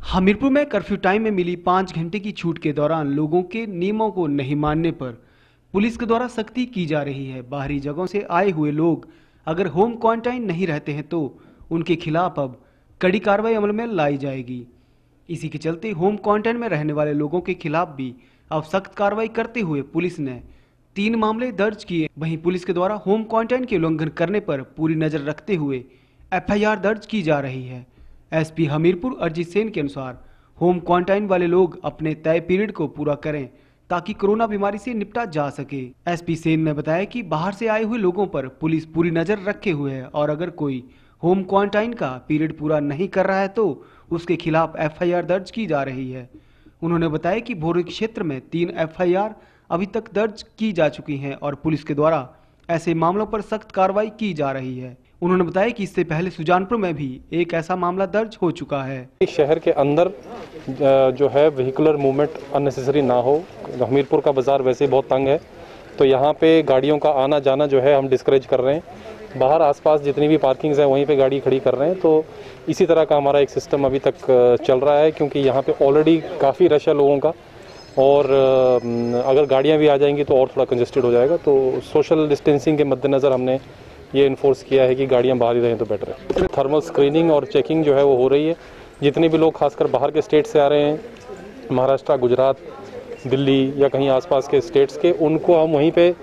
हमीरपुर में curfew time में मिली 5 घंटे की छूट के दौरान लोगों के नियमों को नहीं मानने पर पुलिस के द्वारा सख्ती की जा रही है। बाहरी जगहों से आए हुए लोग अगर होम क्वारंटाइन नहीं रहते हैं तो उनके खिलाफ अब कड़ी कार्रवाई अमल में लाई जाएगी। इसी के चलते होम क्वारंटाइन में रहने वाले लोगों के खिलाफ भी अब सख्त कार्रवाई करते हुए पुलिस ने 3 मामले दर्ज किए। वहीं पुलिस के द्वारा होम क्वारंटाइन के उल्लंघन करने पर पूरी नजर रखते हुए FIR दर्ज की जा रही है। SP हमीरपुर अरिजीत सेन के अनुसार होम क्वारंटाइन वाले लोग अपने तय पीरियड को पूरा करें ताकि कोरोना बीमारी से निपटा जा सके। SP सेन ने बताया कि बाहर से आए हुए लोगों पर पुलिस पूरी नजर रखे हुए है और अगर कोई होम क्वारंटाइन का पीरियड पूरा नहीं कर रहा है तो उसके खिलाफ FIR दर्ज की जा रही है। उन्होंने बताया कि भोरे क्षेत्र में 3 FIR अभी तक दर्ज की जा चुकी हैं और पुलिस के द्वारा ऐसे मामलों पर सख्त कार्रवाई की जा रही है। उन्होंने बताया कि इससे पहले सुजानपुर में भी एक ऐसा मामला दर्ज हो चुका है। शहर के अंदर जो है व्हीकुलर मूवमेंट अननेसेसरी ना हो। हमीरपुर का बाजार वैसे ही बहुत तंग है, तो यहाँ पे गाड़ियों का आना जाना जो है हम डिस्करेज कर रहे हैं। बाहर आसपास जितनी भी पार्किंग्स हैं वहीं पे गाड़ी खड़ी कर रहे हैं। तो इसी तरह का हमारा एक सिस्टम अभी तक चल रहा है, क्योंकि यहाँ पे ऑलरेडी काफ़ी रश है लोगों का, और अगर गाड़ियाँ भी आ जाएंगी तो और थोड़ा कंजेस्टेड हो जाएगा। तो सोशल डिस्टेंसिंग के मद्देनज़र हमने ये इन्फोर्स किया है कि गाड़ियाँ बाहर ही रहें तो बेटर है। थर्मल स्क्रीनिंग और चेकिंग जो है वो हो रही है। जितने भी लोग खासकर बाहर के स्टेट से आ रहे हैं, महाराष्ट्र, गुजरात, दिल्ली या कहीं आसपास के स्टेट्स के, उनको हम वहीं पे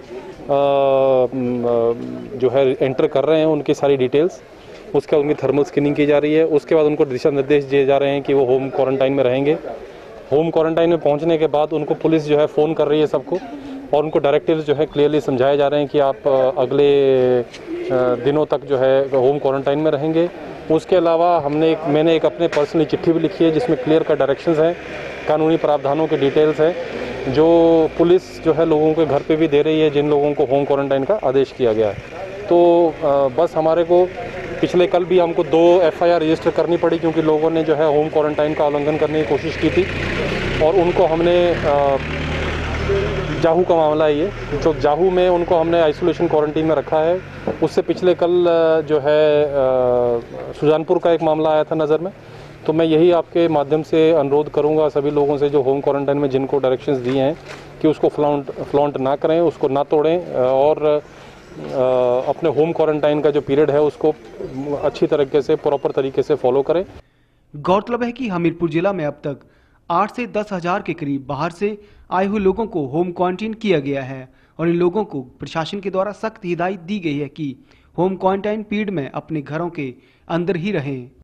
जो है एंटर कर रहे हैं, उनकी सारी डिटेल्स, उसके बाद उनकी थर्मल स्क्रीनिंग की जा रही है। उसके बाद उनको दिशा निर्देश दिए जा रहे हैं कि वो होम क्वारंटाइन में रहेंगे। होम क्वारंटाइन में पहुंचने के बाद उनको पुलिस जो है फ़ोन कर रही है सबको, और उनको डायरेक्टिव्स जो है क्लियरली समझाए जा रहे हैं कि आप अगले दिनों तक जो है होम क्वारंटाइन में रहेंगे। उसके अलावा मैंने एक अपने पर्सनली चिट्ठी भी लिखी है जिसमें क्लियर का डायरेक्शंस हैं, कानूनी प्रावधानों के डिटेल्स हैं, जो पुलिस जो है लोगों के घर पे भी दे रही है जिन लोगों को होम क्वारंटाइन का आदेश किया गया है। तो बस हमारे को पिछले कल भी हमको 2 FIR रजिस्टर करनी पड़ी, क्योंकि लोगों ने जो है होम क्वारंटाइन का उल्लंघन करने की कोशिश की थी, और उनको हमने जाहू का मामला है ये, जो जाहू में उनको हमने आइसोलेशन क्वारंटीन में रखा है। उससे पिछले कल जो है सुजानपुर का एक मामला आया था नज़र में। तो मैं यही आपके माध्यम से अनुरोध करूंगा सभी लोगों से जो होम क्वारंटाइन में जिनको डायरेक्शंस दिए हैं कि उसको फ्लॉन्ट ना करें, उसको ना तोड़ें, और अपने होम क्वारंटाइन का जो पीरियड है उसको अच्छी तरीके से, प्रॉपर तरीके से फॉलो करें। गौरतलब है कि हमीरपुर जिला में अब तक 8 से 10 हजार के करीब बाहर से आए हुए लोगों को होम क्वारंटाइन किया गया है और इन लोगों को प्रशासन के द्वारा सख्त हिदायत दी गई है कि होम क्वारंटाइन पीरियड में अपने घरों के अंदर ही रहें।